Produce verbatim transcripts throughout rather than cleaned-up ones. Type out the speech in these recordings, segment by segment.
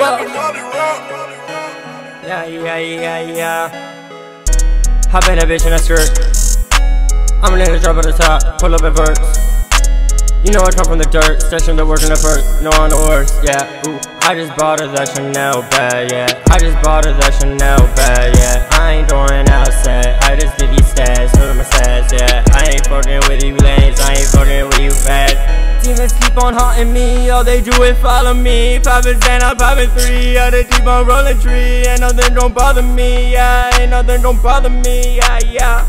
rock. Yeah, yeah, yeah, yeah. Hop in that bitch in that skirt. I'm a nigga drop at the top, pull up at verse. You know I come from the dirt, session the work in the first. No on the worst, yeah. Ooh, I just bought her that Chanel bag, yeah. I just bought her that Chanel bag, yeah. I ain't going outside, I just did these stats, look at my stats, yeah. I ain't fucking with you lanes, I ain't fucking with you fast. Demons keep on haunting me, all they do is follow me. Poppin' Zan, I'm poppin' three, yeah, they keep on rollin' tree. Ain't nothing don't bother me, yeah, ain't nothing don't bother me, yeah, yeah.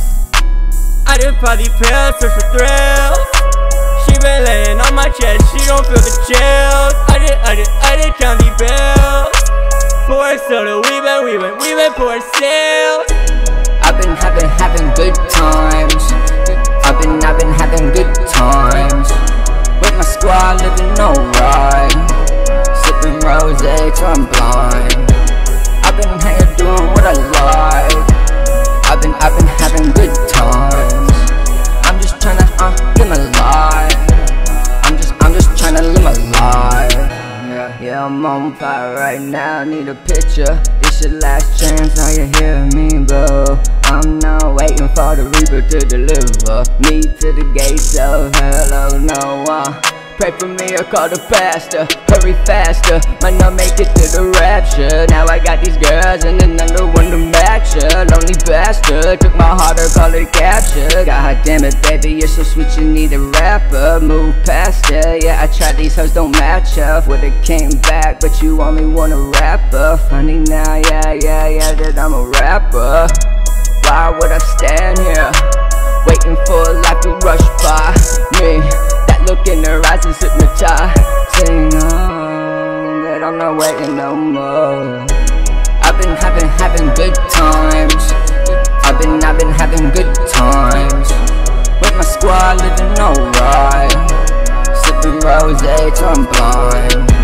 I just pop these pills, search for thrills. She been laying on my chest, she don't feel the chills. I just, I just, I just count these bills. Pour soda, we been, we been, we been pouring sales. I've been having, having good times. I've been, I've been having good times. With my squad living alright. Sipping rosé till I'm blind. I've been hanging doing what I like. I've been, I've been having good times. I'm just tryna, uh, live my life. I'm just, I'm just tryna live my life. Yeah, yeah, I'm on fire right now, need a picture. This your last chance, now you hear me, bro. I'm not waiting for the reaper to deliver me to the gates of hell, oh no, uh. Pray for me or call the pastor, hurry faster, might not make it to the rapture. Now I got these girls and another one to match her. Lonely bastard, took my heart, or call it capture. God damn it baby, you're so sweet you need a rapper. Move past her, yeah I tried, these hoes don't match up. Would've came back, but you only want a rapper. Funny now, yeah, yeah, yeah, that I'm a rapper. Why would I stand here, waiting for life to rush by me? Look in her eyes is hypnotizing on that I'm not waiting no more. I've been having, having good times. I've been, I've been having good times. With my squad living alright. Sipping rosé till I'm blind.